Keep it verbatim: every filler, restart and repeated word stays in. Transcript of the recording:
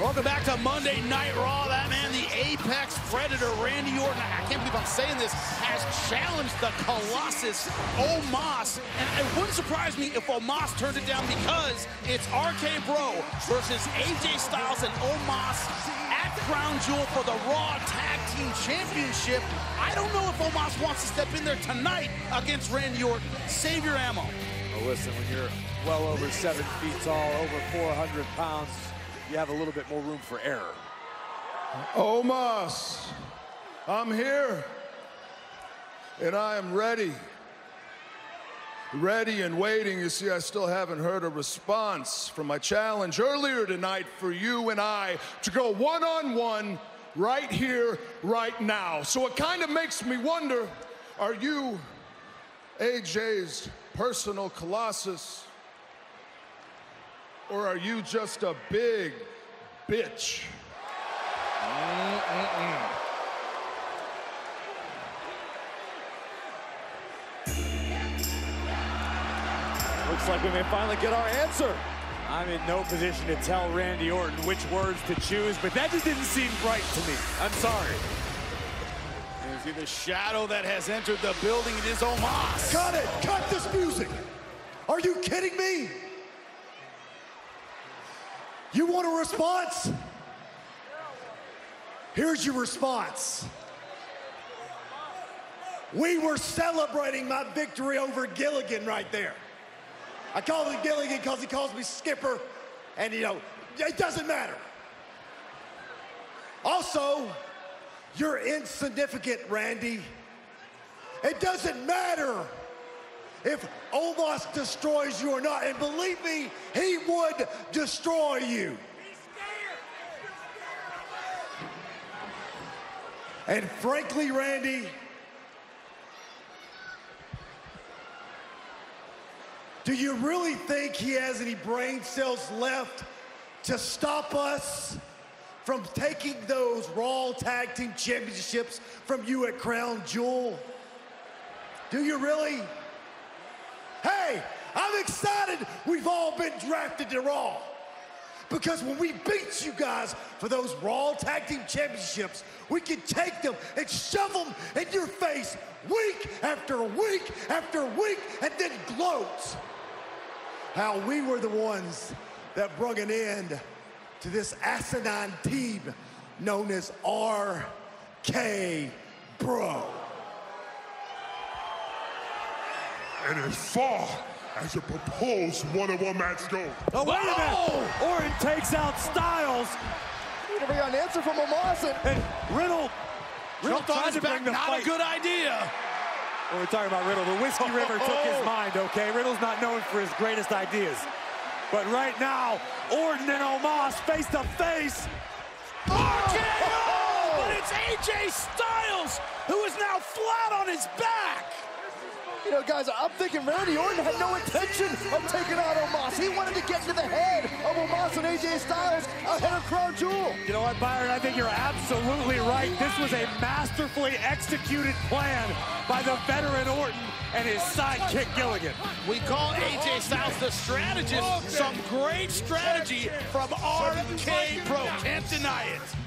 Welcome back to Monday Night Raw. That man, the Apex Predator, Randy Orton, I can't believe I'm saying this, has challenged the Colossus, Omos. And it wouldn't surprise me if Omos turned it down, because it's R K Bro versus A J Styles and Omos at Crown Jewel for the Raw Tag Team Championship. I don't know if Omos wants to step in there tonight against Randy Orton. Save your ammo. Well, listen, when you're well over seven feet tall, over four hundred pounds, you have a little bit more room for error. Omos, I'm here, and I am ready. Ready and waiting. You see, I still haven't heard a response from my challenge earlier tonight for you and I to go one-on-one right here, right now. So it kind of makes me wonder, are you A J's personal Colossus, or are you just a big bitch? Mm-mm-mm. Looks like we may finally get our answer. I'm in no position to tell Randy Orton which words to choose, but that just didn't seem right to me. I'm sorry. You see the shadow that has entered the building. It is Omos. Cut it! Cut this music! Are you kidding me? You want a response? Here's your response. We were celebrating my victory over Gilligan right there. I call him Gilligan because he calls me Skipper, and you know, it doesn't matter. Also, you're insignificant, Randy. It doesn't matter if Omos destroys you or not, and believe me, he would destroy you. And frankly, Randy, do you really think he has any brain cells left to stop us from taking those Raw Tag Team Championships from you at Crown Jewel? Do you really? Hey, I'm excited we've all been drafted to Raw, because when we beat you guys for those Raw Tag Team Championships, we can take them and shove them in your face week after week after week, and then gloat how we were the ones that brought an end to this asinine team known as R K Bro. And as far as a proposed one-on-one match goes. Oh, wait a minute! Orton takes out Styles. We never got an answer from Omos. And, and Riddle, Riddle Jumped on tried his to back, bring the not fight. a good idea. When we're talking about Riddle, the Whiskey River took his mind, okay? Riddle's not known for his greatest ideas. But right now, Orton and Omos face to face. R K O! But it's A J Styles, who is now flat on his back. you know, guys, I'm thinking Randy Orton had no intention of taking out Omos. He wanted to get to the head of Omos and A J Styles ahead of Crown Jewel. You know what, Byron? I think you're absolutely right. This was a masterfully executed plan by the veteran Orton and his sidekick Gilligan. We call A J Styles the strategist. Some great strategy from R K Bro. Can't deny it.